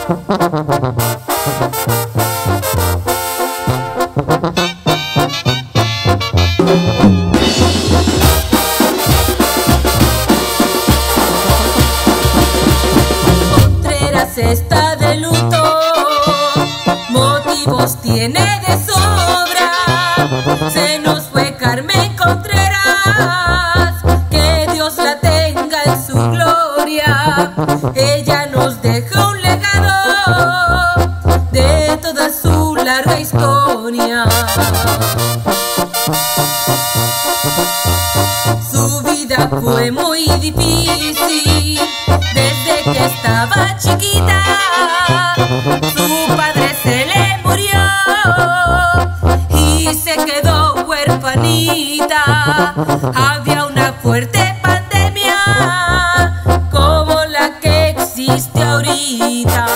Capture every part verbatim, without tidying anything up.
Contreras está de luto, motivos tiene de sobra. Se nos fue Carmen Contreras, que Dios la tenga en su gloria. Ella nos dejó un legado de toda su larga historia. Su vida fue muy difícil desde que estaba chiquita. Su padre se le murió y se quedó huerfanita. Había una fuerte pandemia como la que existe ahorita.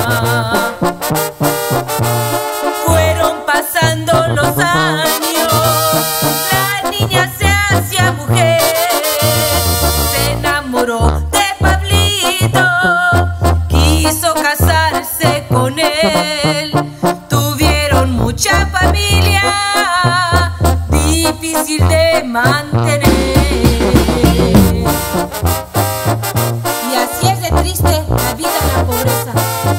Fueron pasando los años, la niña se hacía mujer, se enamoró de Pablito, quiso casarse con él. Tuvieron mucha familia, difícil de mantener. Y así es de triste la vida en la pobreza.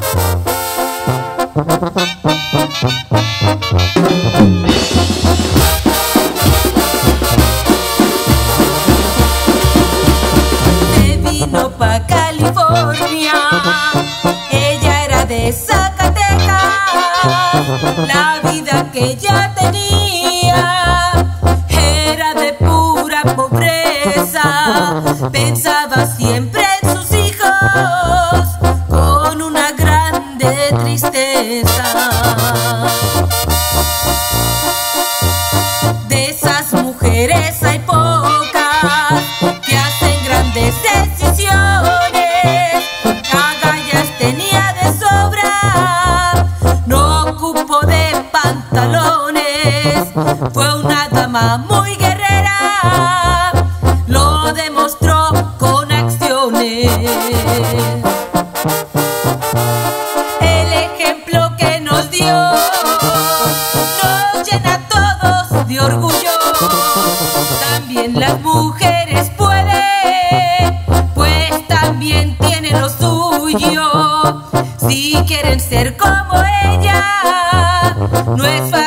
Se vino pa' California, ella era de Zacatecas. La vida que ella tenía era de pura pobreza. Pensaba siempre en sus hijos con una grande tristeza. De esas mujeres hay pocas que hacen grandes decisiones. Agallas tenía de sobra, no ocupó de pantalones. Fue una dama muy guerrera, lo demostró con acciones. El ejemplo que nos dio nos llena a todos de orgullo. También las mujeres pueden, pues también tienen lo suyo. Si quieren ser como ella, no es fácil.